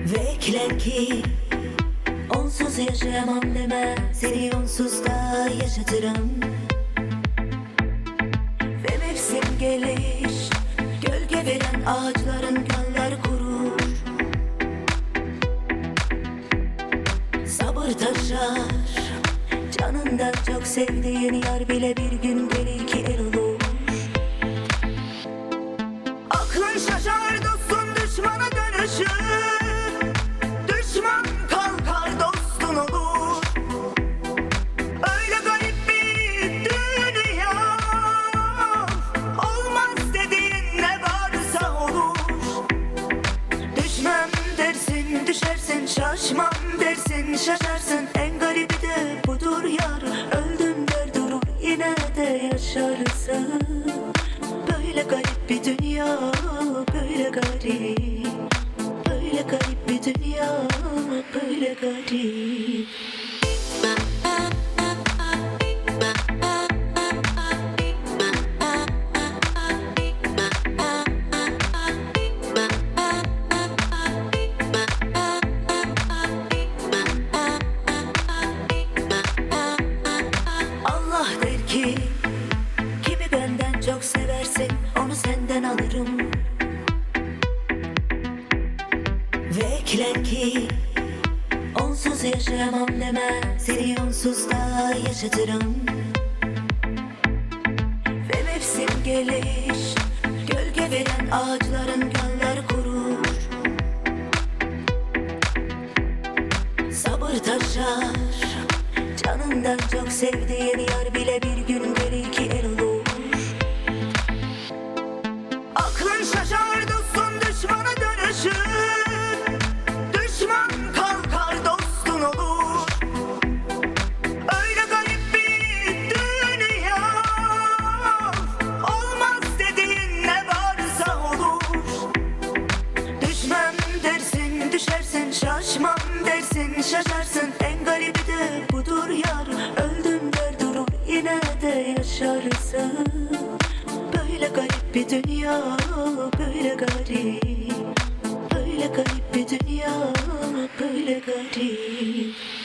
Bekler ki onsuz yaşayamam deme, seni onsuz da yaşatırım. Ve mevsim gelir, gölge veren ağaçların göller kurur. Sabır taşar, canından çok sevdiğin yar bile bir gün gelir ki el olur. Aklın şaşar dostun düşmana dönüşür. Düşman kalkar dostun olur. Öyle garip bir dünya, olmaz dediğin ne varsa olur. Düşmem dersin, düşersin, şaşmam dersin, şaşarsın. En garibi de budur yar, öldüm der durur, yine de yaşarsın. Böyle garip bir dünya, böyle garip. Böyle garip bir dünya, böyle garip. Allah der ki, kimi benden çok seversin, onu senden alırım. Bekler ki onsuz yaşayamam deme, seni onsuz da yaşatırım. Ve mevsim gelir, gölge veren ağaçların göller kurur. Sabır taşar, canından çok sevdiğin yar bile bir gün gelir ki el olur. Aklın şaşar dostun düşmana dönüşür. Düşman kalkar dostun olur. Öyle garip bir dünya, olmaz dediğin ne varsa olur. Düşmem dersin, düşersin, şaşmam dersin, şaşarsın. En garibi de budur yar, öldüm der durur, yine de yaşarsın. Böyle garip bir dünya, böyle garip. Böyle garip bir dünya, böyle garip.